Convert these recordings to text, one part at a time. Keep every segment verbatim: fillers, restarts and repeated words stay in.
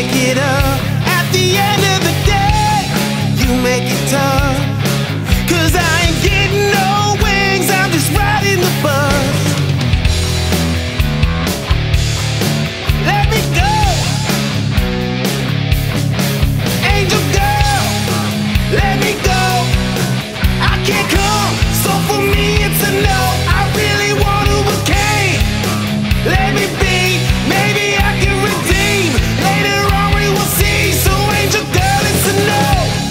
make it up. At the end of the day, you make it tough. Cause I ain't getting no wings, I'm just riding the bus. Let me go, angel girl, let me go. I can't come, so for me it's a no. I really want to, but can't. Let me be, maybe I can redeem. Later on we will see, so angel girl, it's a no.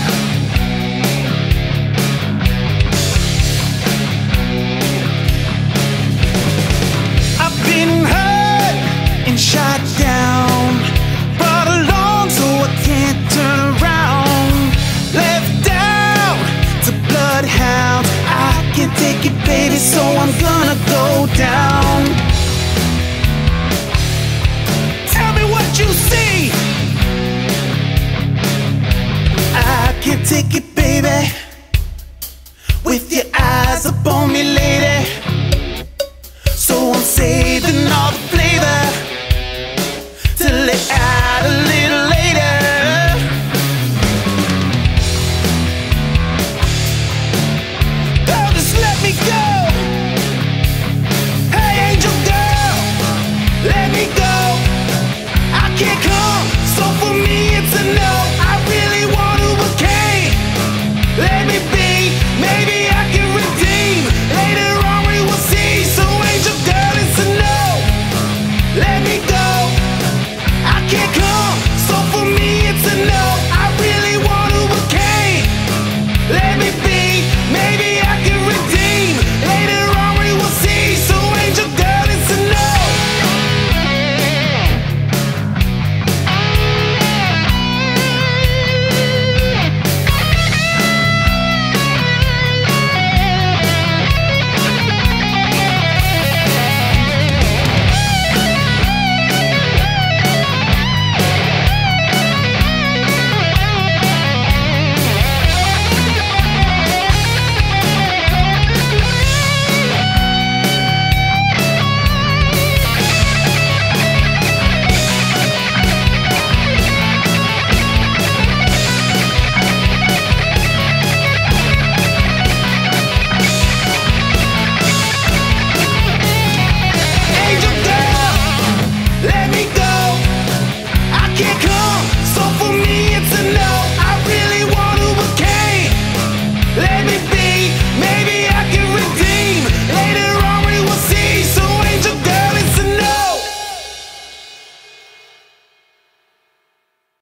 I've been hurt and shot down, brought along so I can't turn around. Left out to bloodhounds, I can't take it, baby, so I'm gonna go down. Tell me what you see. I can't take it,